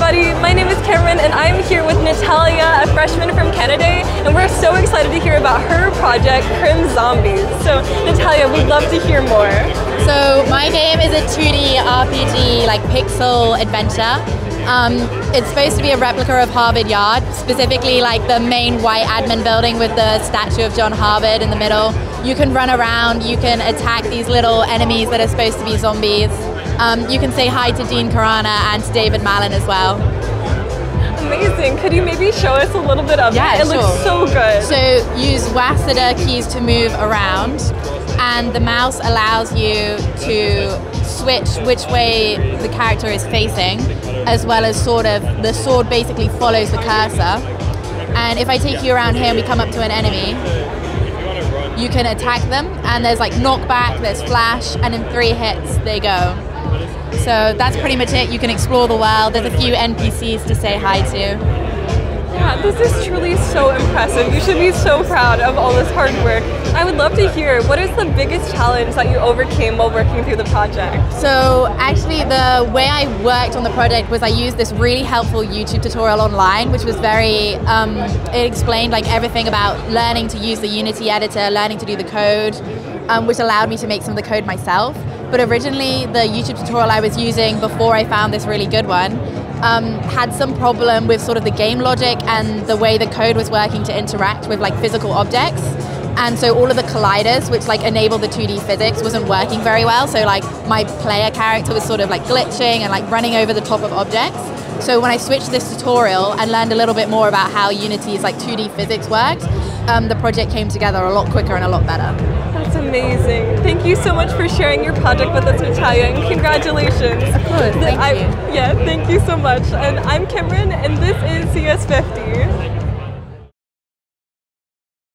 everybody, my name is Cameron and I'm here with Natalia, a freshman from Canada, and we're so excited to hear about her project, Crim Zombies. So Natalia, we'd love to hear more. So my game is a 2D RPG, like pixel adventure. It's supposed to be a replica of Harvard Yard, specifically like the main white admin building with the statue of John Harvard in the middle. You can run around, you can attack these little enemies that are supposed to be zombies. You can say hi to Dean Karana and to David Malin as well. Amazing. Could you maybe show us a little bit of it? It sure. looks so good. So use WASD keys to move around, and the mouse allows you to switch which way the character is facing, as well as sort of the sword basically follows the cursor. And if I take you around here and we come up to an enemy, you can attack them, and there's like knockback, there's flash, and in 3 hits they go. So that's pretty much it. You can explore the world. There's a few NPCs to say hi to. Yeah, this is truly so impressive. You should be so proud of all this hard work. I would love to hear, what is the biggest challenge that you overcame while working through the project? So actually the way I worked on the project was I used this really helpful YouTube tutorial online, which was very, it explained like everything about learning to use the Unity editor, learning to do the code, which allowed me to make some of the code myself. But originally the YouTube tutorial I was using before I found this really good one had some problem with sort of the game logic and the way the code was working to interact with like physical objects. And so all of the colliders, which like enable the 2D physics, wasn't working very well. So like my player character was sort of like glitching and like running over the top of objects. So when I switched this tutorial and learned a little bit more about how Unity's like 2D physics worked, the project came together a lot quicker and a lot better. That's amazing. Thank you so much for sharing your project with us, Natalia, and congratulations. Of course, thank you. Yeah, thank you so much. And I'm Cameron, and this is CS50.